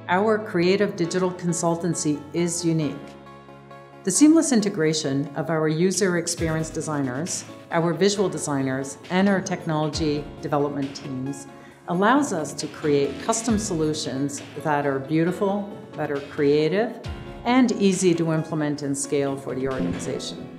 Our creative digital consultancy is unique. The seamless integration of our user experience designers, our visual designers, and our technology development teams allows us to create custom solutions that are beautiful, that are creative, and easy to implement and scale for the organization.